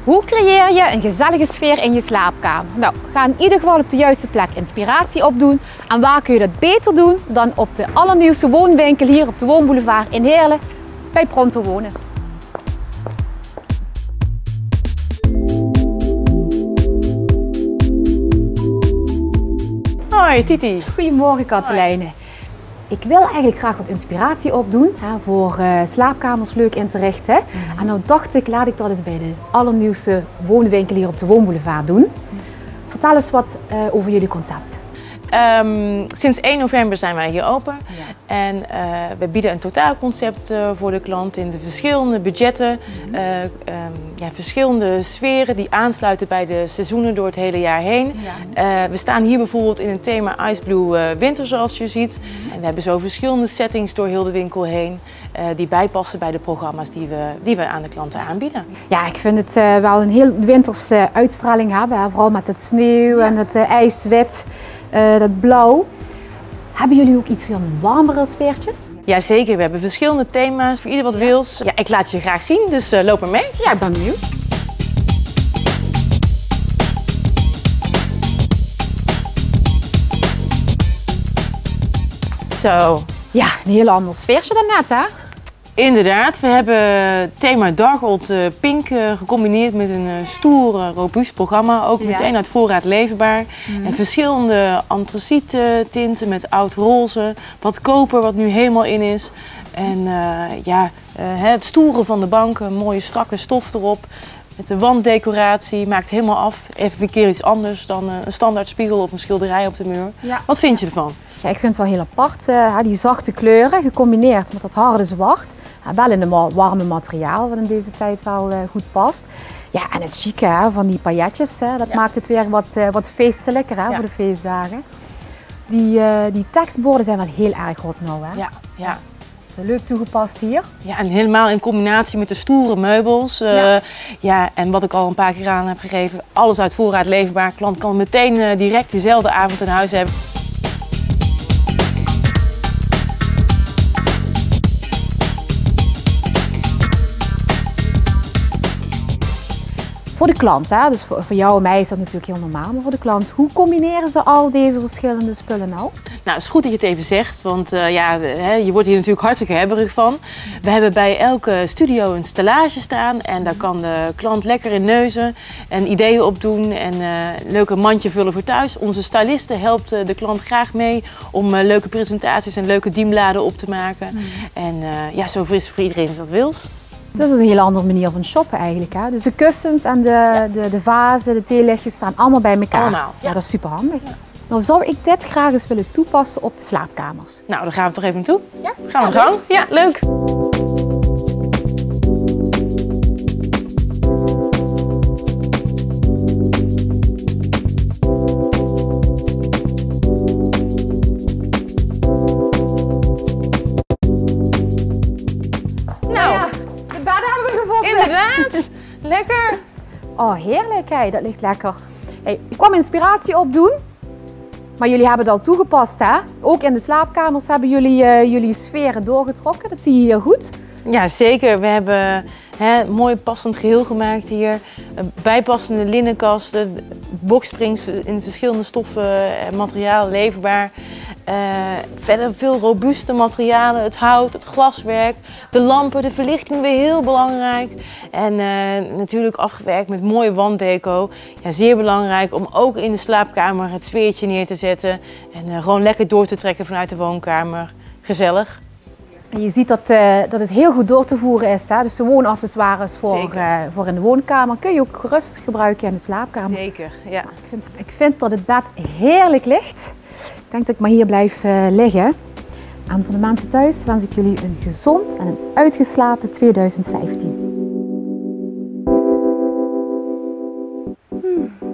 Hoe creëer je een gezellige sfeer in je slaapkamer? Nou, ga in ieder geval op de juiste plek inspiratie opdoen. En waar kun je dat beter doen dan op de allernieuwste woonwinkel hier op de Woonboulevard in Heerlen bij Pronto Wonen. Hoi Titi. Goedemorgen Katelijne. Ik wil eigenlijk graag wat inspiratie opdoen voor slaapkamers leuk in te richten. En nou dacht ik, laat ik dat eens bij de allernieuwste woonwinkel hier op de Woonboulevard doen. Vertel eens wat over jullie concept. Sinds 1 november zijn wij hier open en we bieden een totaalconcept voor de klant in de verschillende budgetten, verschillende sferen die aansluiten bij de seizoenen door het hele jaar heen. We staan hier bijvoorbeeld in het thema Ice Blue winter zoals je ziet en we hebben zo verschillende settings door heel de winkel heen die bijpassen bij de programma's die we aan de klanten aanbieden. Ja, ik vind het wel een heel winterse uitstraling hebben, vooral met het sneeuw en het ijswit. Dat blauw. Hebben jullie ook iets van warmere sfeertjes? Jazeker, we hebben verschillende thema's voor ieder wat wils. Ja, ik laat je graag zien, dus loop maar mee. Ja, ik ben benieuwd. Zo. Ja, een heel ander sfeertje dan net, hè? Inderdaad, we hebben thema Dark Old Pink gecombineerd met een stoer, robuust programma. Ook meteen uit voorraad leverbaar. En verschillende antraciet tinten met oud roze, wat koper wat nu helemaal in is. En het stoere van de bank, een mooie strakke stof erop. Met de wanddecoratie, maakt helemaal af. Even een keer iets anders dan een standaard spiegel of een schilderij op de muur. Ja. Wat vind je ervan? Ja, ik vind het wel heel apart, die zachte kleuren gecombineerd met dat harde zwart. Wel in een warme materiaal, wat in deze tijd wel goed past. Ja, en het chique van die pailletjes, dat maakt het weer wat feestelijker voor de feestdagen. Die tekstborden zijn wel heel erg hot nou. Hè? Ja. Leuk toegepast hier. Ja, en helemaal in combinatie met de stoere meubels. En wat ik al een paar keer aan heb gegeven, alles uit voorraad leverbaar. Klant kan meteen direct dezelfde avond in huis hebben. Voor de klant, dus voor jou en mij is dat natuurlijk heel normaal, maar voor de klant, hoe combineren ze al deze verschillende spullen nou? Nou, het is goed dat je het even zegt, want je wordt hier natuurlijk hartstikke hebberig van. We hebben bij elke studio een stellage staan en daar kan de klant lekker in neuzen en ideeën opdoen en een leuke mandje vullen voor thuis. Onze styliste helpt de klant graag mee om leuke presentaties en leuke dienbladen op te maken. En zo fris voor iedereen wat wils. Dat is een hele andere manier van shoppen eigenlijk. Hè? Dus de kussens en de vazen, de theelichtjes staan allemaal bij elkaar. Allemaal. Ja, dat is super handig. Ja. Nou zou ik dit graag eens willen toepassen op de slaapkamers. Nou, daar gaan we toch even naartoe. Ja? Gaan we aan de gang? Ja, leuk. Inderdaad, lekker. Oh, heerlijk, hey, dat ligt lekker. Hey, ik kwam inspiratie opdoen, maar jullie hebben het al toegepast, hè? Ook in de slaapkamers hebben jullie sferen doorgetrokken, dat zie je hier goed. Ja, zeker. We hebben een mooi passend geheel gemaakt hier. Bijpassende linnenkasten, boxsprings in verschillende stoffen en materiaal leverbaar. Verder veel robuuste materialen, het hout, het glaswerk, de lampen, de verlichting weer heel belangrijk. En natuurlijk afgewerkt met mooie wanddeco. Ja, zeer belangrijk om ook in de slaapkamer het sfeertje neer te zetten. En gewoon lekker door te trekken vanuit de woonkamer. Gezellig. En je ziet dat het heel goed door te voeren is. Hè? Dus de woonaccessoires voor in de woonkamer kun je ook gerust gebruiken in de slaapkamer. Zeker, ja. Ik vind dat het bed heerlijk ligt. Ik denk dat ik maar hier blijf liggen. En voor de mensen thuis wens ik jullie een gezond en een uitgeslapen 2015.